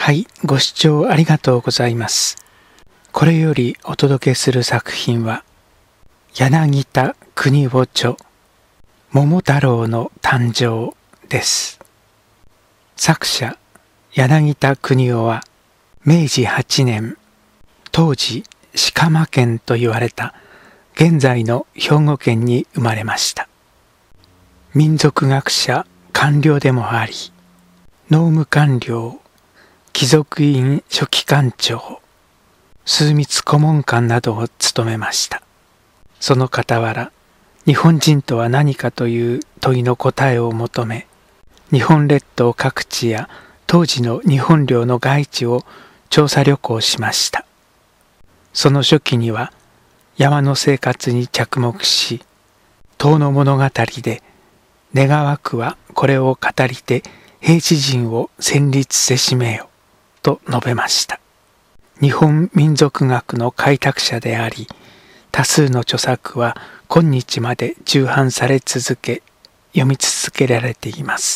はい、ご視聴ありがとうございます。これよりお届けする作品は、柳田国男著、桃太郎の誕生です。作者、柳田国男は、明治8年、当時、飾磨県と言われた、現在の兵庫県に生まれました。民族学者、官僚でもあり、農務官僚、貴族院書記官長、枢密顧問官などを務めました。その傍ら、日本人とは何かという問いの答えを求め、日本列島各地や当時の日本領の外地を調査旅行しました。その初期には山の生活に着目し、遠野物語で願わくはこれを語りて平地人を戦慄せしめよと述べました。日本民族学の開拓者であり、多数の著作は今日まで重版され続け、読み続けられています。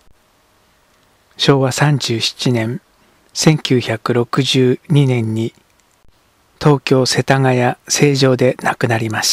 昭和37年、1962年に東京世田谷成城で亡くなりました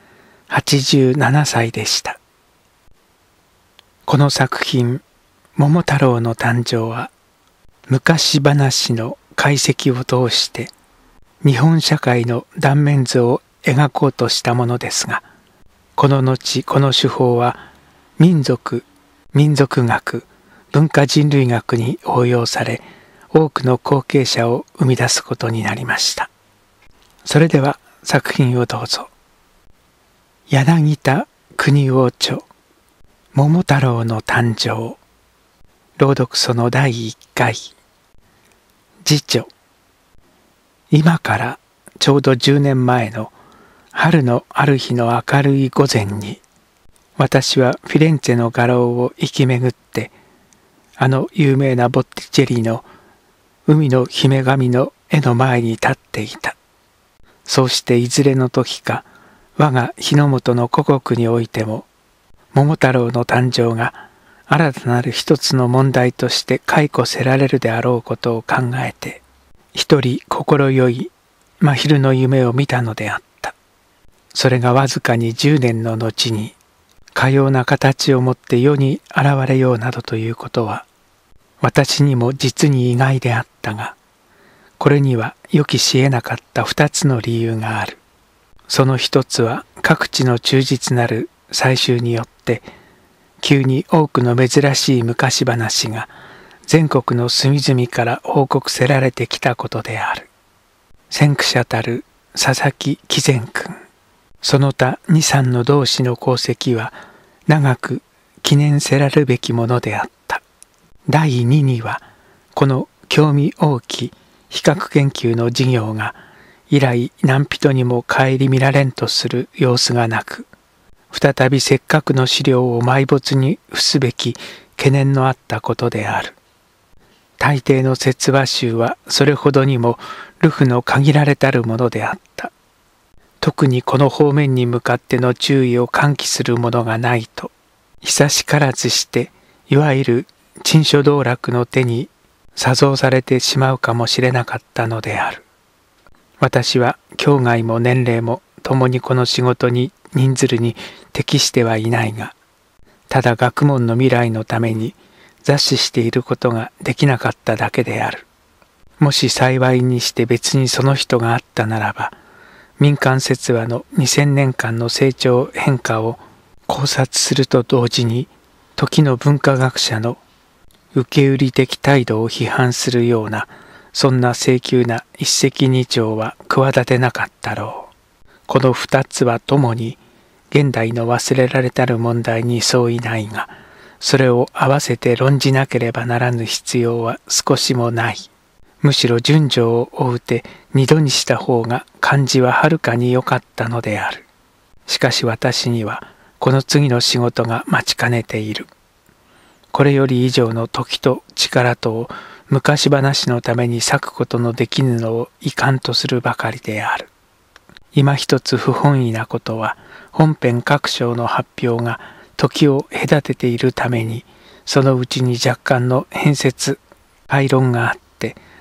。87歳でした。この作品、桃太郎の誕生は、昔話の解析を通して日本社会の断面図を描こうとしたものですが、この後この手法は民族学、文化人類学に応用され、多くの後継者を生み出すことになりました。それでは作品をどうぞ。柳田国男著、桃太郎の誕生。朗読その第1回。次女。今からちょうど10年前の春のある日の明るい午前に、私はフィレンツェの画廊を行き巡って、あの有名なボッティチェリの海の姫神の絵の前に立っていた。そうしていずれの時か、我が日の本の故国においても、桃太郎の誕生が新たなる一つの問題として解雇せられるであろうことを考えて、一人心よい真昼の夢を見たのであった。それがわずかに10年の後に、かような形をもって世に現れようなどということは、私にも実に意外であったが、これには予期し得なかった2つの理由がある。その一つは各地の忠実なる採集によって、急に多くの珍しい昔話が全国の隅々から報告せられてきたことである。先駆者たる佐々木貴善君、その他2、3の同志の功績は長く記念せられるべきものであった。第2には、この興味大き比較研究の事業が以来何人にも顧みられんとする様子がなく、再びせっかくの資料を埋没に付すべき懸念のあったことである。大抵の説話集はそれほどにも流布の限られたるものであった。特にこの方面に向かっての注意を喚起するものがないと、久しからずしていわゆる珍書道楽の手に作造されてしまうかもしれなかったのである。私は境外も年齢も共にこの仕事に任ずるに適してはいないが、ただ学問の未来のために雑誌していることができなかっただけである。もし幸いにして別にその人があったならば、民間説話の2000年間の成長変化を考察すると同時に、時の文化学者の受け売り的態度を批判するような、そんな請求な一石二鳥は企てなかったろう。この2つはともに現代の忘れられたる問題に相違ないが、それを合わせて論じなければならぬ必要は少しもない。むしろ順序を追うて二度にした方が感じははるかに良かったのである。しかし私にはこの次の仕事が待ちかねている。これより以上の時と力とを昔話のために割くことのできぬのを遺憾とするばかりである。今一つ不本意なことは、本編各章の発表が時を隔てているために、そのうちに若干の変節、廃論があって、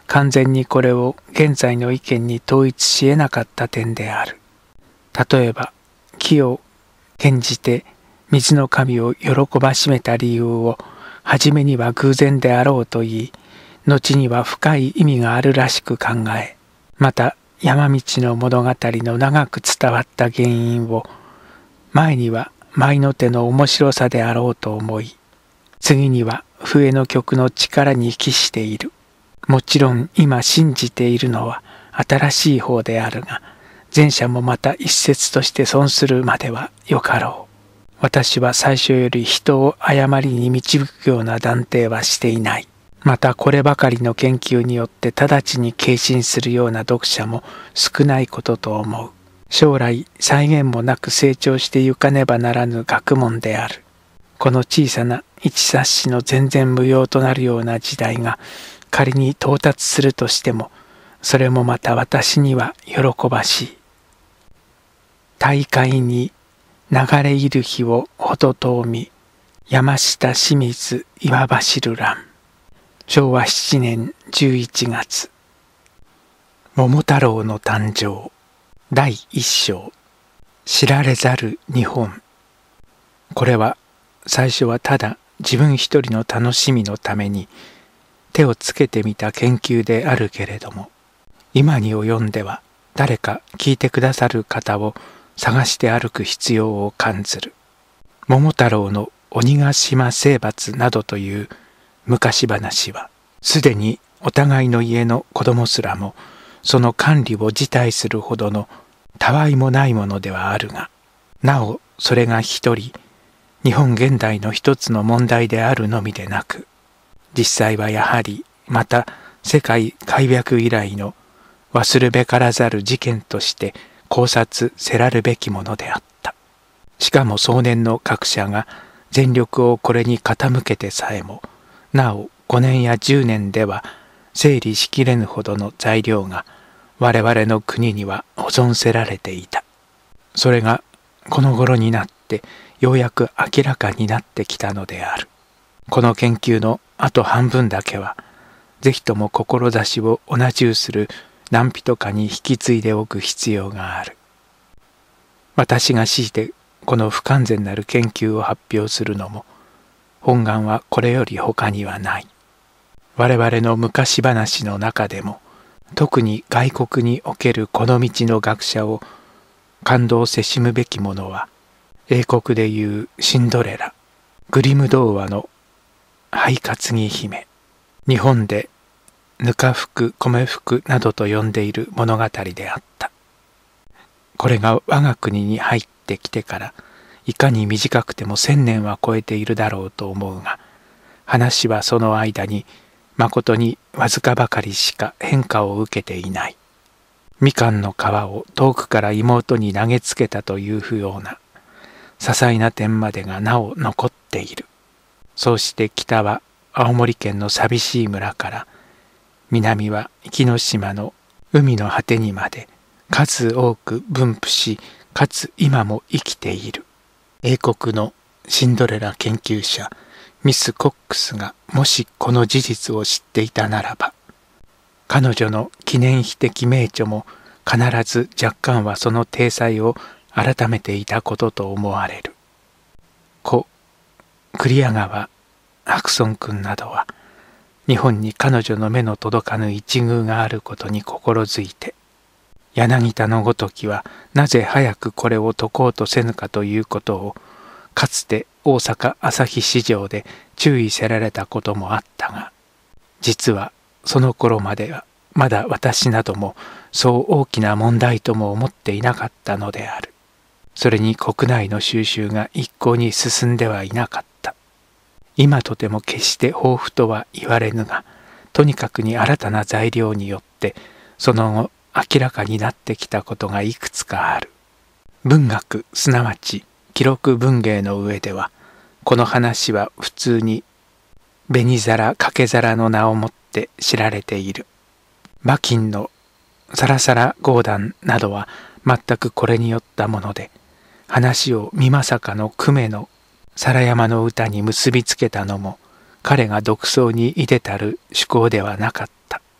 完全にこれを現在の意見に統一し得なかった点である。例えば木を献じて水の神を喜ばしめた理由を初めには偶然であろうと言い、後には深い意味があるらしく考え、また山道の物語の長く伝わった原因を前には舞の手の面白さであろうと思い、次には笛の曲の力に帰している。もちろん今信じているのは新しい方であるが、前者もまた一説として損するまではよかろう。私は最初より人を誤りに導くような断定はしていない。またこればかりの研究によって直ちに軽信するような読者も少ないことと思う。将来際限もなく成長してゆかねばならぬ学問である。この小さな一冊子の全然無用となるような時代が仮に到達するとしても、それもまた私には喜ばしい。大海に流れ入る日をほど遠み、山下清水岩走る欄。昭和7年11月。桃太郎の誕生。第一章。知られざる日本。これは最初はただ自分一人の楽しみのために手をつけてみた研究であるけれども、今に及んでは誰か聞いてくださる方を探して歩く必要を感ずる。桃太郎の鬼ヶ島征伐などという昔話は、すでにお互いの家の子供すらもその管理を辞退するほどのたわいもないものではあるが、なおそれが一人日本現代の一つの問題であるのみでなく、実際はやはりまた世界開闢以来の忘るべからざる事件として考察せらるべきものであった。しかも壮年の学者が全力をこれに傾けてさえも、なお5年や10年では整理しきれぬほどの材料が我々の国には保存せられていた。それがこの頃になってようやく明らかになってきたのである。この研究のあと半分だけは、ぜひとも志を同じゅうする何人かに引き継いでおく必要がある。私が強いてこの不完全なる研究を発表するのも、本願はこれより他にはない。我々の昔話の中でも、特に外国におけるこの道の学者を感動せしむべきものは、英国でいうシンドレラ、グリム童話の灰担ぎ姫、日本でぬか服、米服などと呼んでいる物語であった。これが我が国に入ってきてからいかに短くても1000年は超えているだろうと思うが、話はその間にまことにわずかばかりしか変化を受けていない。みかんの皮を遠くから妹に投げつけたというような些細な点までがなお残っている。そうして北は青森県の寂しい村から、南は壱岐島の海の果てにまで数多く分布し、かつ今も生きている。英国のシンドレラ研究者ミス・コックスがもしこの事実を知っていたならば、彼女の記念碑的名著も必ず若干はその体裁を改めていたことと思われる。栗屋川白村君などは、日本に彼女の目の届かぬ一遇があることに心づいて、柳田のごときはなぜ早くこれを解こうとせぬかということを、かつて大阪朝日市場で注意せられたこともあったが、実はその頃まではまだ私などもそう大きな問題とも思っていなかったのである。それに国内の収集が一向に進んではいなかった。今とても決して豊富とは言われぬが、とにかくに新たな材料によってその後明らかになってきたことがいくつかある。文学すなわち記録文芸の上では、この話は普通に紅皿掛け皿の名をもって知られている。馬琴のサラサラ講談などは全くこれによったもので、話を美作の久米の皿山の歌に結びつけたのも彼が独創にいでたる趣向ではなかった。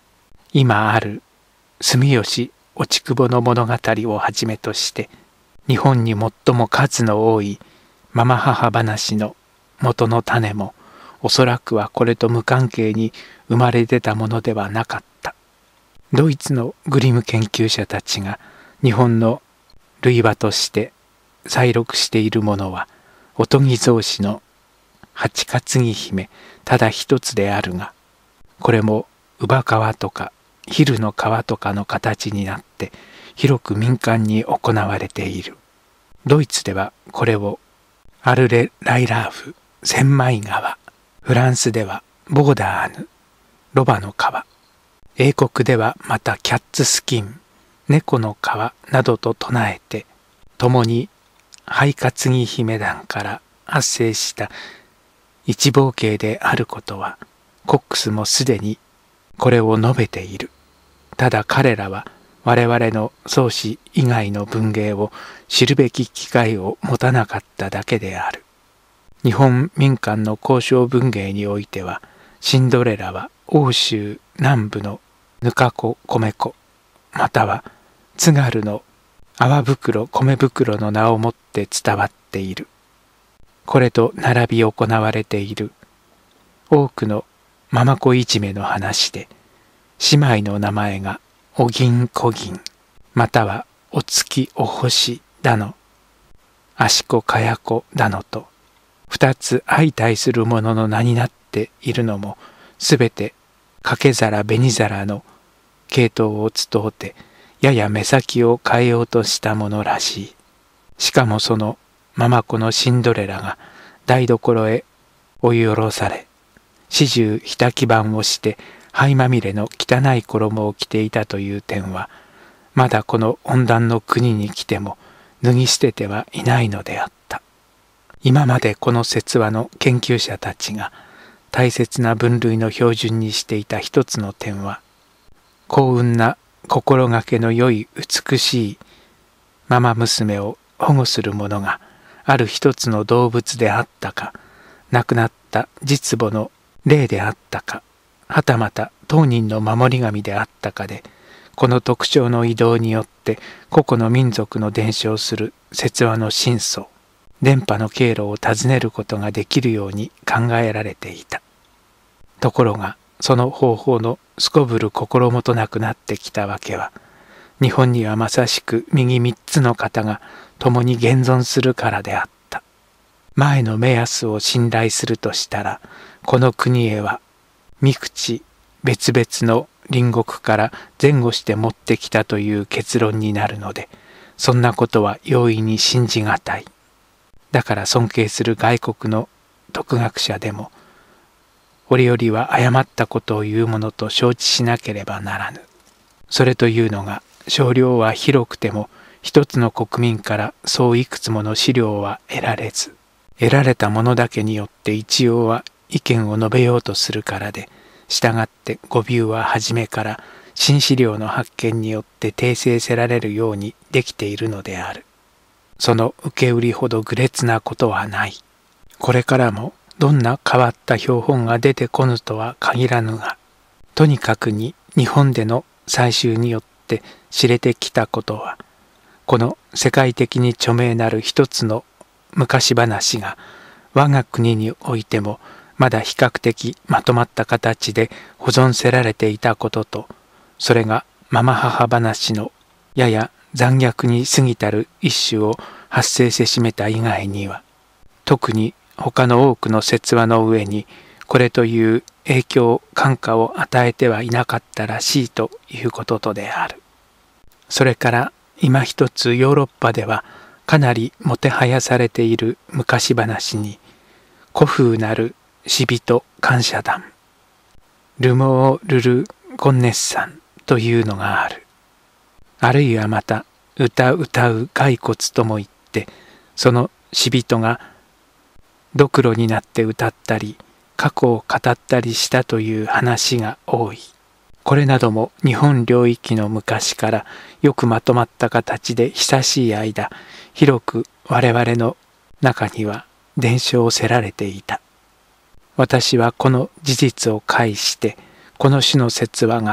今ある住吉落久保の物語をはじめとして日本に最も数の多いママ母話の元の種もおそらくはこれと無関係に生まれ出たものではなかった。ドイツのグリム研究者たちが日本の類話として再録しているものはおとぎ草子の八担ぎ姫ただ一つであるが、これも乳母川とか昼の川とかの形になって広く民間に行われている。ドイツではこれをアルレ・ライラーフ千枚川、フランスではボーダーヌロバの川、英国ではまたキャッツスキン猫の川などと唱えて、共に肺担ぎ姫団から発生した一傍形であることはコックスもすでにこれを述べている。ただ彼らは我々の創始以外の文芸を知るべき機会を持たなかっただけである。日本民間の交渉文芸においては、シンドレラは欧州南部のぬかこ米粉、または津軽の泡袋米袋の名をもって伝わっている。これと並び行われている多くのママ子いじめの話で、姉妹の名前がお銀こ銀、またはお月お星だの、あしこかやこだのと、二つ相対するものの名になっているのも、すべて掛け皿紅皿の系統を伝うて、やや目先を変えようとしたものらしい。しかもそのママ子のシンドレラが台所へ追い下ろされ、始終ひたき番をして灰まみれの汚い衣を着ていたという点は、まだこの温暖の国に来ても脱ぎ捨ててはいないのであった。今までこの説話の研究者たちが大切な分類の標準にしていた一つの点は、幸運な心がけの良い美しいママ娘を保護するものがある一つの動物であったか、亡くなった実母の霊であったか、はたまた当人の守り神であったかで、この特徴の移動によって個々の民族の伝承する説話の真相、伝播の経路を尋ねることができるように考えられていた。ところがその方法のすこぶる心もとなくなってきたわけは、日本にはまさしく右三つの方が共に現存するからであった。前の目安を信頼するとしたら、この国へは三口別々の隣国から前後して持ってきたという結論になるので、そんなことは容易に信じがたい。だから尊敬する外国の独学者でも、折々は誤ったことを言うものと承知しなければならぬ。それというのが、少量は広くても一つの国民からそういくつもの資料は得られず、得られたものだけによって一応は意見を述べようとするからで、従って語尾は初めから新資料の発見によって訂正せられるようにできているのである。その受け売りほど愚劣なことはない。これからもどんな変わった標本が出てこぬとは限らぬが、とにかくに日本での採集によって知れてきたことは、この世界的に著名なる一つの昔話が我が国においてもまだ比較的まとまった形で保存せられていたことと、それがママ母話のやや残虐に過ぎたる一種を発生せしめた以外には、特に他の多くの説話の上にこれという影響感化を与えてはいなかったらしいということとである。それから今一つヨーロッパではかなりもてはやされている昔話に、古風なる死人感謝団、ルモー・ルル・ゴンネッサンというのがある。あるいはまた歌う骸骨とも言って、その死人がドクロになって歌ったり過去を語ったりしたという話が多い。これなども日本領域の昔からよくまとまった形で久しい間、広く我々の中には伝承せられていた。私はこの事実を介して、この種の説話が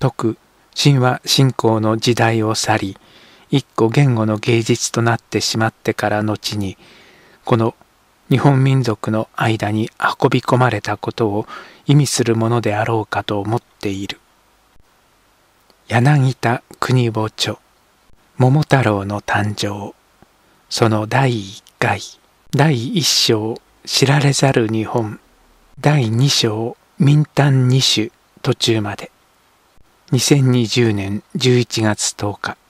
徳神話信仰の時代を去り、一個言語の芸術となってしまってから後に、この日本民族の間に運び込まれたことを意味するものであろうかと思っている。柳田国母著、桃太郎の誕生、その第1回、第1章、知られざる日本、第2章、民誕2種途中まで。2020年11月10日。